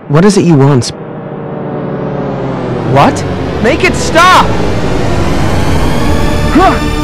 What is it you want? What? Make it stop! Huh!